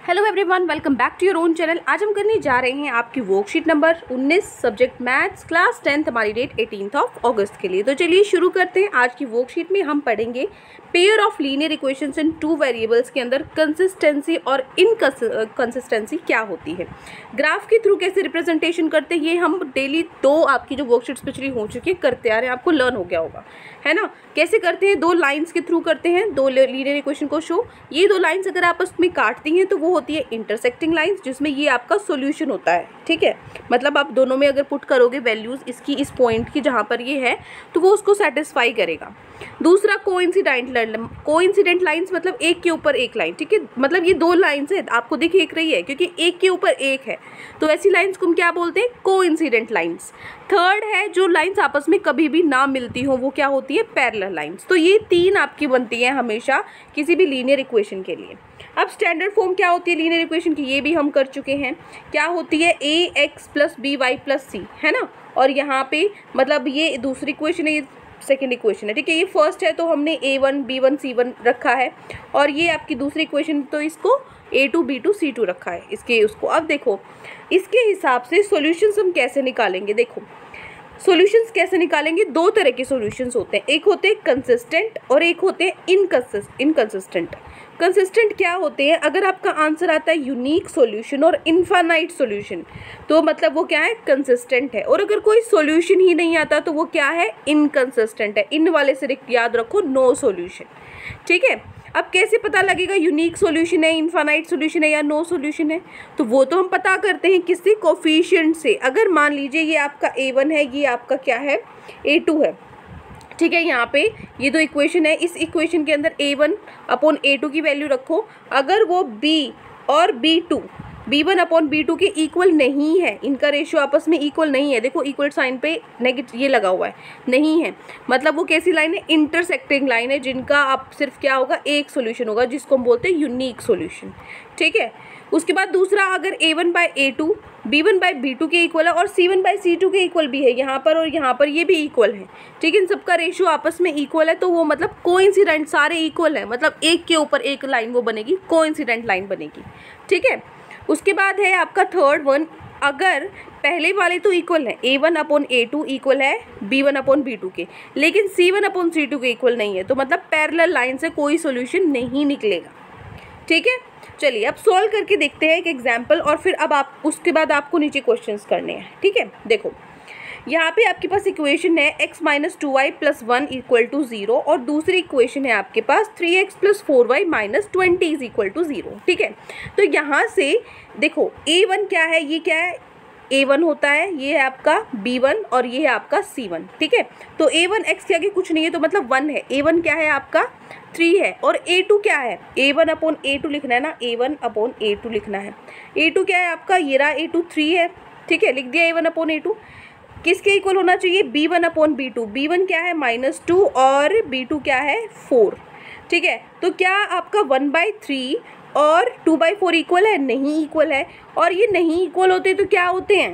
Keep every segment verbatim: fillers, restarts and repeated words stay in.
Hello everyone, welcome back to your own channel. आज हम करने जा रहे हैं आपकी वर्कशीट नंबर उन्नीस, सब्जेक्ट मैथ्स, क्लास टेंथ, हमारी डेट एटीन्थ ऑफ अगस्त के लिए। तो चलिए शुरू करते हैं। आज की वर्कशीट में हम पढ़ेंगे pair of linear equations in two variables के अंदर कंसिस्टेंसी और इनकंसिस्टेंसी क्या होती है, ग्राफ के थ्रू कैसे रिप्रेजेंटेशन करते हैं। ये हम डेली दो आपकी जो वर्कशीट्स पिछली हो चुकी है करते आ रहे हैं, आपको लर्न हो गया होगा, है ना। कैसे करते हैं, दो लाइंस के थ्रू करते हैं, दो लीनियर इक्वेशन को शो। ये दो लाइंस अगर आपस में काटती हैं तो वो होती है इंटरसेक्टिंग लाइंस, जिसमें ये आपका सॉल्यूशन होता है। ठीक है, मतलब आप दोनों में अगर पुट करोगे वैल्यूज इसकी इस पॉइंट की जहाँ पर ये है तो वो उसको सेटिस्फाई करेगा। दूसरा कोइंसिडेंट कोइंसिडेंट लाइंस, मतलब एक के ऊपर एक लाइन। ठीक है, मतलब ये दो लाइंस है, आपको दिख एक रही है क्योंकि एक के ऊपर एक है, तो ऐसी लाइंस को हम क्या बोलते हैं, कोइंसिडेंट लाइंस। थर्ड है जो लाइंस आपस में कभी भी ना मिलती हो, वो क्या होती है, पैरेलल लाइंस। तो ये तीन आपकी बनती है हमेशा किसी भी लीनियर इक्वेशन के लिए। अब स्टैंडर्ड फॉर्म क्या होती है लीनियर इक्वेशन की, ये भी हम कर चुके हैं। क्या होती है, A X plus B Y plus C, है ना। और यहाँ पे मतलब ये दूसरी इक्वेशन है, ये सेकेंड इक्वेशन है। ठीक है, ये फर्स्ट है तो हमने A one B one C one रखा है, और ये आपकी दूसरी इक्वेशन तो इसको A two B two C two रखा है इसके उसको। अब देखो इसके हिसाब से सॉल्यूशंस हम कैसे निकालेंगे। देखो सॉल्यूशंस कैसे निकालेंगे, दो तरह के सॉल्यूशंस होते हैं, एक होते हैं कंसिस्टेंट और एक होते हैं इनकंसिस्टेंट। कंसिस्टेंट क्या होते हैं, अगर आपका आंसर आता है यूनिक सॉल्यूशन और इनफाइनाइट सॉल्यूशन तो मतलब वो क्या है, कंसिस्टेंट है। और अगर कोई सॉल्यूशन ही नहीं आता तो वो क्या है, इनकंसिस्टेंट है। इन वाले से याद रखो, नो सॉल्यूशन। ठीक है, अब कैसे पता लगेगा यूनिक सॉल्यूशन है, इनफाइनाइट सॉल्यूशन है या नो सॉल्यूशन है, तो वो तो हम पता करते हैं किसी कोफिशिएंट से। अगर मान लीजिए ये आपका ए वन है, ये आपका क्या है, ए टू है। ठीक है, यहाँ पे ये दो इक्वेशन है, इस इक्वेशन के अंदर A one upon A two की वैल्यू रखो। अगर वो b और B two B one upon B two के इक्वल नहीं है, इनका रेशियो आपस में इक्वल नहीं है, देखो इक्वल साइन पे नेगेटिव ये लगा हुआ है, नहीं है, मतलब वो कैसी लाइन है, इंटरसेक्टिंग लाइन है, जिनका आप सिर्फ क्या होगा, एक सॉल्यूशन होगा, जिसको हम बोलते हैं यूनिक सॉल्यूशन। ठीक है, उसके बाद दूसरा, अगर A one by A two B one by B two के इक्वल है और C one by C two के इक्वल भी है यहाँ पर, और यहाँ पर ये भी इक्वल है। ठीक है, इन सबका रेशियो आपस में इक्वल है, तो वो मतलब कोइंसिडेंट, सारे इक्वल है, मतलब एक के ऊपर एक लाइन वो बनेगी, कोइंसिडेंट लाइन बनेगी। ठीक है, उसके बाद है आपका थर्ड वन, अगर पहले वाले तो इक्वल है, A one upon A two equal है B one upon B two के, लेकिन C one upon C two के इक्वल नहीं है, तो मतलब पैरेलल लाइन से कोई सोल्यूशन नहीं निकलेगा। ठीक है, चलिए अब सॉल्व करके देखते हैं एक एग्जाम्पल, और फिर अब आप उसके बाद आपको नीचे क्वेश्चंस करने हैं। ठीक है, देखो यहाँ पे आपके पास इक्वेशन है x minus two Y plus one equal to zero, और दूसरी इक्वेशन है आपके पास three X plus four Y minus twenty is equal to zero. ठीक है, तो यहाँ से देखो ए वन क्या है, ये क्या है, ए वन होता है, ये है आपका बी वन और ये है आपका सी वन। ठीक है, तो ए वन एक्स के आगे कुछ नहीं है तो मतलब वन है, ए वन क्या है आपका थ्री है, और ए टू क्या है, A one upon A two लिखना है ना, A one upon A two लिखना है। ए टू क्या है आपका, ये रहा ए टू थ्री है। ठीक है, लिख दिया A one upon A two, किसके इक्वल होना चाहिए, B one upon B two. B one क्या है माइनस टू और बी टू क्या है फोर। ठीक है, तो क्या आपका वन बाई थ्री और टू बाई फोर इक्वल है, नहीं इक्वल है। और ये नहीं इक्वल होते तो क्या होते हैं,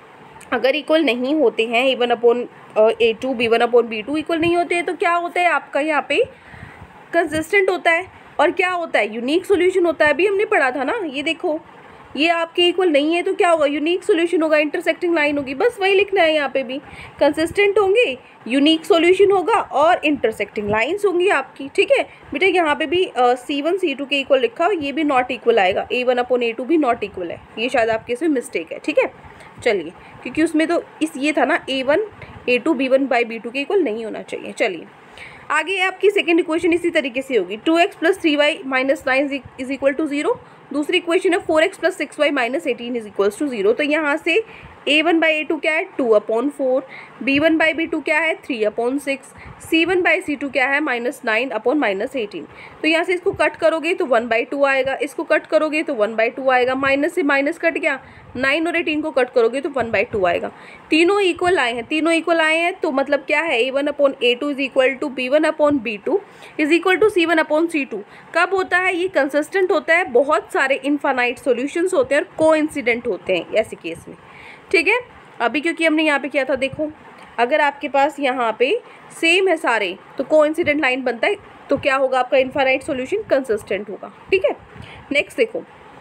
अगर इक्वल नहीं होते हैं, A one upon A two B one upon B two equal नहीं होते हैं, तो क्या होता है आपका यहाँ पे कंसिस्टेंट होता है, और क्या होता है, यूनिक सॉल्यूशन होता है। अभी हमने पढ़ा था ना, ये देखो ये आपके इक्वल नहीं है तो क्या होगा, यूनिक सॉल्यूशन होगा, इंटरसेक्टिंग लाइन होगी, बस वही लिखना है। यहाँ पे भी कंसिस्टेंट होंगे, यूनिक सॉल्यूशन होगा और इंटरसेक्टिंग लाइंस होंगी आपकी। ठीक है बेटा, यहाँ पे भी सी वन सी टू के इक्वल लिखा हो, ये भी नॉट इक्वल आएगा, A one upon A two भी नॉट इक्वल है, ये शायद आपके इसमें मिस्टेक है। ठीक है, चलिए, क्योंकि उसमें तो इस ये था ना, A one A two B one by B two के इक्वल नहीं होना चाहिए। चलिए आगे आपकी सेकेंड इक्वेशन इसी तरीके से होगी, two X plus three Y minus nine is equal to zero. दूसरी इक्वेशन है four X plus six Y minus eighteen is equals to zero. तो यहाँ से A one by A two क्या है, two upon four, B one by B two क्या है, three upon six, C one by C two क्या है, minus nine upon minus eighteen. तो यहाँ से इसको कट करोगे तो वन बाई टू आएगा, इसको कट करोगे तो वन बाई टू आएगा, माइनस से माइनस कट गया, नाइन और एटीन को कट करोगे तो वन बाई टू आएगा। तीनों इक्वल आए हैं, तीनों इक्वल आए हैं तो मतलब क्या है, A one upon A two is equal to B one upon B two is equal to C one upon C two. कब होता है, ये कंसिस्टेंट होता है, बहुत सारे इनफाइनाइट सॉल्यूशंस होते हैं और कोइंसिडेंट होते हैं ऐसे केस में। ठीक है, अभी क्योंकि हमने यहाँ पे किया था, देखो अगर आपके पास यहाँ पे सेम है सारे तो कोइंसिडेंट लाइन बनता है, तो क्या होगा आपका इनफाइनाइट सॉल्यूशन कंसिस्टेंट होगा। ठीक है, नेक्स्ट देखो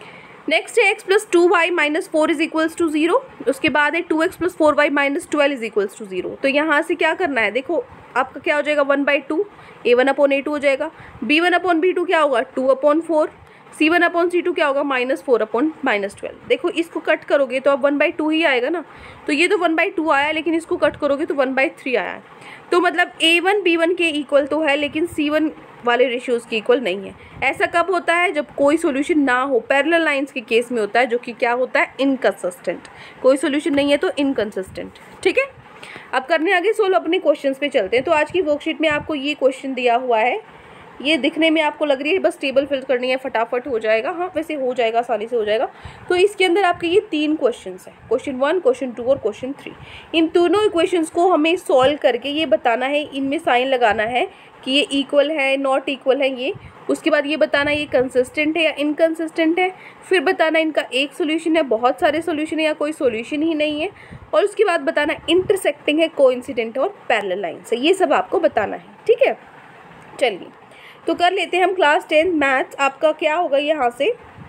नेक्स्ट है X plus two Y minus four is equals to zero. उसके बाद है two X plus four Y minus twelve is equals to zero. तो यहाँ से क्या करना है, देखो आपका क्या हो जाएगा one by two, A one upon A two हो जाएगा, B one upon B two क्या होगा two upon four, C one upon C two क्या होगा minus four upon minus twelve. देखो इसको कट करोगे तो अब वन बाई टू ही आएगा ना, तो ये तो वन बाई टू आया, लेकिन इसको कट करोगे तो वन बाई थ्री आया। तो मतलब ए वन बी वन के इक्वल तो है, लेकिन सी वन वाले रेशियोज़ की इक्वल नहीं है। ऐसा कब होता है, जब कोई सोल्यूशन ना हो, पैरेलल लाइंस के केस में होता है, जो कि क्या होता है इनकंसिस्टेंट। कोई सोल्यूशन नहीं है तो इनकंसिस्टेंट। ठीक है, अब करने आगे सोल्व अपने क्वेश्चंस पे चलते हैं। तो आज की वर्कशीट में आपको ये क्वेश्चन दिया हुआ है, ये दिखने में आपको लग रही है बस टेबल फिल करनी है, फटाफट हो जाएगा। हाँ वैसे हो जाएगा, आसानी से हो जाएगा। तो इसके अंदर आपके ये तीन क्वेश्चंस हैं, क्वेश्चन वन, क्वेश्चन टू और क्वेश्चन थ्री। इन दोनों इक्वेशंस को हमें सॉल्व करके ये बताना है, इनमें साइन लगाना है कि ये इक्वल है, नॉट इक्वल है ये। उसके बाद ये बताना ये कंसिस्टेंट है या इनकंसिस्टेंट है। फिर बताना इनका एक सोल्यूशन है, बहुत सारे सोल्यूशन है, या कोई सोल्यूशन ही नहीं है। और उसके बाद बताना इंटरसेक्टिंग है, कोइंसिडेंट और पैरेलल लाइन से। ये सब आपको बताना है। ठीक है, चलिए तो कर लेते हैं हम क्लास टेंथ मैथ्स। आपका क्या होगा यहाँ से,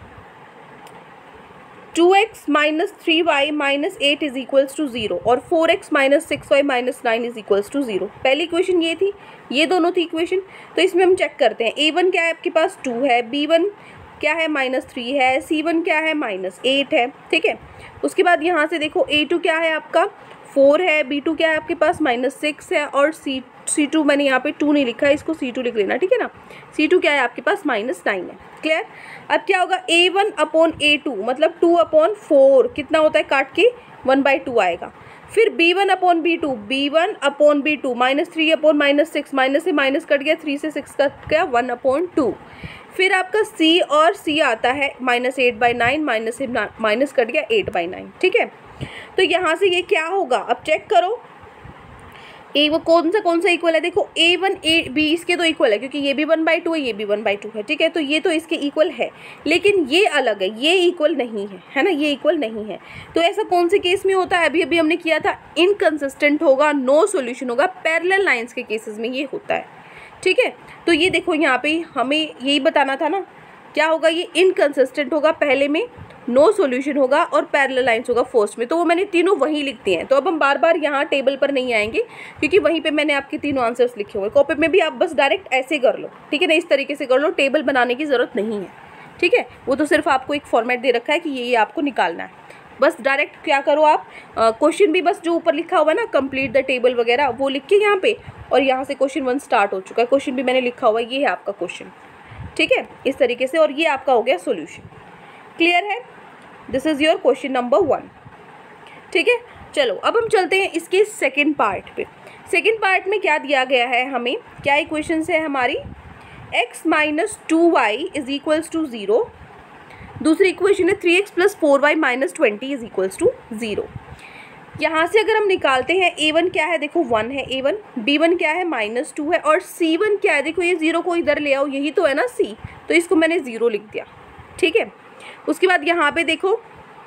two X minus three Y minus eight is equals to zero और four X minus six Y minus nine is equals to zero. पहली इक्वेशन ये थी, ये दोनों थी इक्वेशन। तो इसमें हम चेक करते हैं, ए वन क्या है आपके पास टू है, बी वन क्या है माइनस थ्री है, सी वन क्या है माइनस एट है। ठीक है, उसके बाद यहाँ से देखो ए टू क्या है आपका फोर है, बी टू क्या है आपके पास माइनस सिक्स है, और सी सी टू मैंने यहाँ पे टू नहीं लिखा है, इसको सी टू लिख लेना। ठीक है ना, सी टू क्या है आपके पास माइनस नाइन है। क्लियर। अब क्या होगा, A one upon A two मतलब टू अपॉन फोर कितना होता है, काट के वन बाई टू आएगा। फिर B one upon B two, B one upon B two minus three upon minus six, minus से माइनस कट गया, थ्री से सिक्स कट गया, वन अपॉन टू। फिर आपका सी और सी आता है minus eight by nine, minus से माइनस कट गया एट बाई नाइन। ठीक है, तो यहाँ से ये क्या होगा, अब चेक करो ए वो कौन सा कौन सा इक्वल है। देखो ए वन ए बी इसके तो इक्वल है, क्योंकि ये भी वन बाई टू है, ये भी वन बाई टू है। ठीक है, तो ये तो इसके इक्वल है, लेकिन ये अलग है, ये इक्वल नहीं है, है ना, ये इक्वल नहीं है। तो ऐसा कौन से केस में होता है, अभी अभी हमने किया था, इनकंसिस्टेंट होगा, नो सॉल्यूशन होगा, पैरेलल लाइंस के केसेस में ये होता है। ठीक है, तो ये देखो यहाँ पे हमें यही बताना था ना, क्या होगा, ये इनकंसिस्टेंट होगा पहले में, नो सॉल्यूशन होगा, और पैरेलल लाइंस होगा फर्स्ट में। तो वो मैंने तीनों वहीं लिख दिए हैं। तो अब हम बार बार यहाँ टेबल पर नहीं आएंगे, क्योंकि वहीं पे मैंने आपके तीनों आंसर्स लिखे हुए। कॉपी में भी आप बस डायरेक्ट ऐसे कर लो, ठीक है ना, इस तरीके से कर लो, टेबल बनाने की ज़रूरत नहीं है। ठीक है, वो तो सिर्फ आपको एक फॉर्मेट दे रखा है कि ये ये आपको निकालना है। बस डायरेक्ट क्या करो आप, क्वेश्चन भी बस जो ऊपर लिखा हुआ है ना, कंप्लीट द टेबल वगैरह, वो लिख के यहाँ पे, और यहाँ से क्वेश्चन वन स्टार्ट हो चुका है, क्वेश्चन भी मैंने लिखा हुआ है, ये है आपका क्वेश्चन। ठीक है, इस तरीके से, और ये आपका हो गया सोल्यूशन। क्लियर है, this is your question number one. ठीक है, चलो अब हम चलते हैं इसके सेकेंड पार्ट पे। सेकेंड पार्ट में क्या दिया गया है हमें, क्या इक्वेशंस है हमारी, x minus two Y is equals to zero. दूसरी इक्वेशन है three X plus four Y minus twenty is equals to zero. यहाँ से अगर हम निकालते हैं, ए वन क्या है, देखो वन है ए वन, बी वन क्या है माइनस टू है, और सी वन क्या है, देखो ये ज़ीरो को इधर ले आओ, यही तो है ना सी, तो इसको मैंने ज़ीरो लिख दिया। ठीक है, उसके बाद यहाँ पे देखो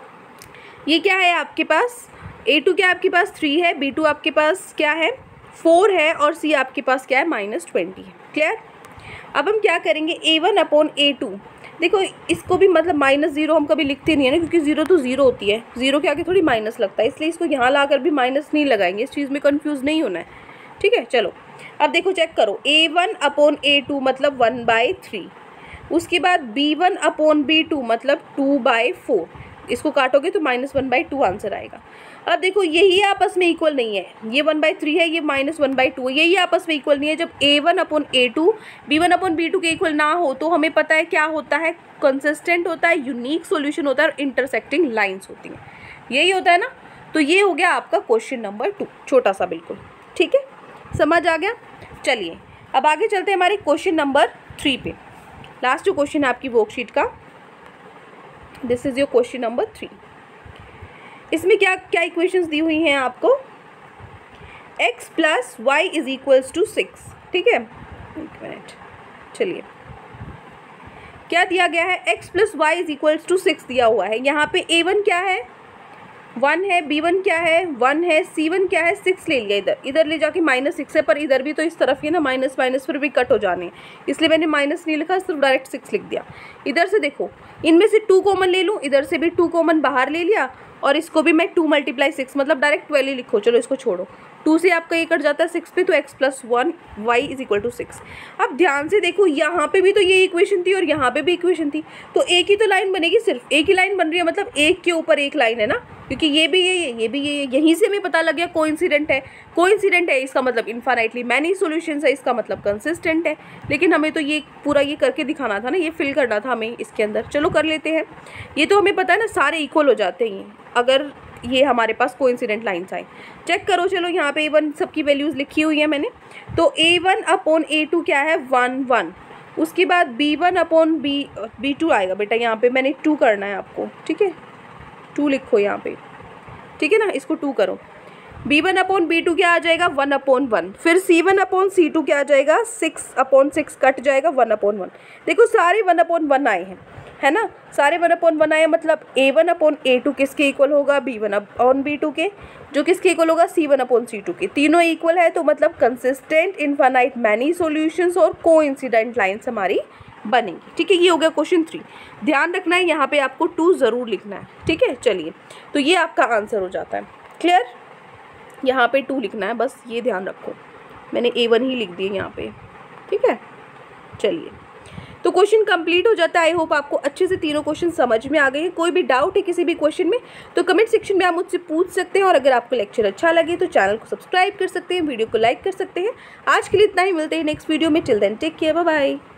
ये क्या है आपके पास, ए टू क्या आपके पास थ्री है, बी टू आपके पास क्या है फोर है, और सी आपके पास क्या है माइनस ट्वेंटी है। क्लियर। अब हम क्या करेंगे, A one upon A two, देखो इसको भी मतलब माइनस ज़ीरो हम कभी लिखते नहीं है ना, क्योंकि ज़ीरो तो ज़ीरो होती है, ज़ीरो के आगे थोड़ी माइनस लगता है, इसलिए इसको यहाँ ला कर भी माइनस नहीं लगाएंगे, इस चीज़ में कन्फ्यूज़ नहीं होना है। ठीक है, चलो अब देखो चेक करो, A one upon A two मतलब वन बाई थ्री, उसके बाद B one upon B two मतलब टू बाई फोर, इसको काटोगे तो minus one by two answer आएगा। अब देखो यही आपस में इक्वल नहीं है, ये वन बाई थ्री है, ये माइनस वन बाई टू है, यही आपस में इक्वल नहीं है। जब A one upon A two B one upon B two के इक्वल ना हो, तो हमें पता है क्या होता है, कंसिस्टेंट होता है, यूनिक सॉल्यूशन होता है, और इंटरसेक्टिंग लाइंस होती हैं, यही होता है ना। तो ये हो गया आपका क्वेश्चन नंबर टू, छोटा सा बिल्कुल। ठीक है, समझ आ गया। चलिए अब आगे चलते हैं हमारे क्वेश्चन नंबर थ्री पे, लास्ट जो क्वेश्चन है आपकी वर्कशीट का, this is your question number three. इसमें क्या क्या इक्वेशंस दी हुई हैं आपको, x plus Y is equals to six. ठीक है, एक मिनट, चलिए क्या दिया गया है, x plus Y is equals to six दिया हुआ है। यहाँ पे a वन क्या है वन है, बी वन क्या है, वन है, सी वन क्या है, सिक्स ले लिया, इधर इधर ले जाके माइनस सिक्स है, पर इधर भी तो इस तरफ ही ना माइनस माइनस फिर भी कट हो जाने, इसलिए मैंने माइनस नहीं लिखा, सिर्फ डायरेक्ट सिक्स लिख दिया। इधर से देखो, इनमें से टू कॉमन ले लूँ, इधर से भी टू कॉमन बाहर ले लिया, और इसको भी मैं टू मल्टीप्लाई सिक्स, मतलब डायरेक्ट ट्वेल्व ही लिखो, चलो इसको छोड़ो, टू से आपका ये कट जाता है सिक्स पे, तो X plus one Y is equal to six. अब ध्यान से देखो, यहाँ पे भी तो ये इक्वेशन थी और यहाँ पे भी इक्वेशन थी, तो एक ही तो लाइन बनेगी, सिर्फ एक ही लाइन बन रही है, मतलब एक के ऊपर एक लाइन है ना, क्योंकि ये भी ये ये भी ये यहीं से हमें पता लग गया कोइंसिडेंट है। कोइंसिडेंट है इसका मतलब इन्फाइनाइटली मैनी सॉल्यूशंस है, इसका मतलब कंसिस्टेंट है, लेकिन हमें तो ये पूरा ये करके दिखाना था ना, ये फिल करना था हमें इसके अंदर। चलो कर लेते हैं। ये तो हमें पता है ना, सारे इक्वल हो जाते हैं अगर ये हमारे पास कोइंसिडेंट लाइन्स आए। चेक करो, चलो यहाँ पे ए वन सबकी वैल्यूज़ लिखी हुई है मैंने, तो A one upon A two क्या है, वन वन। उसके बाद B one upon B B two आएगा बेटा, यहाँ पे मैंने टू करना है आपको, ठीक है, टू लिखो यहाँ पे, ठीक है ना, इसको टू करो। B one upon B two क्या आ जाएगा, वन अपॉन वन। फिर C one upon C two क्या आ जाएगा, सिक्स अपॉन सिक्स कट जाएगा, वन अपॉन वन। देखो सारे वन अपॉन वन आए हैं, है ना, सारे वन अपॉन वन आए, मतलब A one upon A two किसके इक्वल होगा, B one upon B two के, जो किसके इक्वल होगा, C one upon C two के। तीनों इक्वल है, तो मतलब कंसिस्टेंट, इनफाइनाइट मैनी सॉल्यूशंस और कोइंसिडेंट लाइन्स हमारी बनेंगी। ठीक है, ये हो गया क्वेश्चन थ्री। ध्यान रखना है यहाँ पे आपको टू ज़रूर लिखना है, ठीक है। चलिए, तो ये आपका आंसर हो जाता है। क्लियर, यहाँ पे टू लिखना है, बस ये ध्यान रखो, मैंने ए वन ही लिख दिए यहाँ पे, ठीक है। चलिए, तो क्वेश्चन कंप्लीट हो जाता है। आई होप आपको अच्छे से तीनों क्वेश्चन समझ में आ गए हैं। कोई भी डाउट है किसी भी क्वेश्चन में तो कमेंट सेक्शन में आप मुझसे पूछ सकते हैं, और अगर आपको लेक्चर अच्छा लगे तो चैनल को सब्सक्राइब कर सकते हैं, वीडियो को लाइक कर सकते हैं। आज के लिए इतना ही, मिलते हैं नेक्स्ट वीडियो में। Till then take care, bye bye.